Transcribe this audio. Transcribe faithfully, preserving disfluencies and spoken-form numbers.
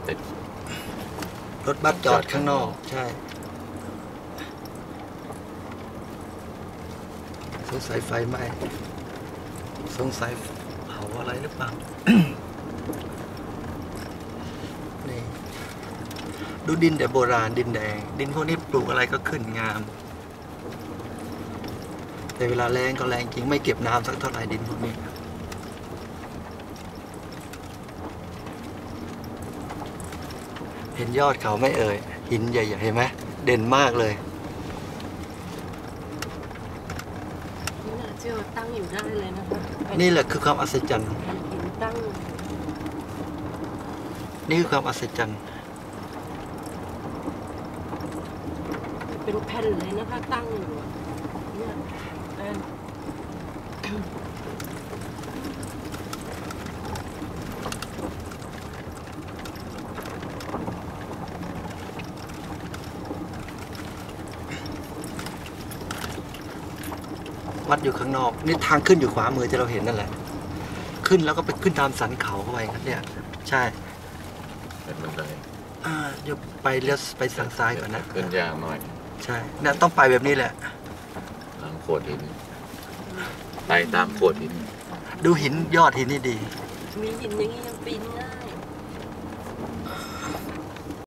ติดรถบัสจอดข้างนอกใช่สงสัยไฟไหม้สงสัยเผาอะไรหรือเปล่า นี่ดูดินแต่โบราณดินแดงดินพวกนี้ปลูกอะไรก็ขึ้นงามแต่เวลาแรงก็แรงจริงไม่เก็บน้ำสักเท่าไหร่ดินพวกนี้เห็นยอดเขาไม่เอ่ยหินใหญ่ๆเห็นไหมเด่นมากเลยนี่น่าเชื่อตั้งอยู่ได้เลยนะคะนี่แหละคือความอัศจรรย์หินตั้งนี่คือความอัศจรรย์เป็นแผ่นเลยนะคะตั้งอยู่เนี่ยแผ่นวัดอยู่ข้างนอกนี่ทางขึ้นอยู่ขวามือที่เราเห็นนั่นแหละขึ้นแล้วก็ไปขึ้นตามสันเขาเข้าไปครับเนี่ยใช่เป็นบันไดอ่าเดี๋ยวไปเลี้ยวไปทางซ้ายก่อนนะขึ้นยากหน่อยใช่เนี่ยต้องไปแบบนี้แหละตามโขดหินไปตามโขดหินดูหินยอดหินนี่ดีมีหินอย่างนี้ยังปีนง่าย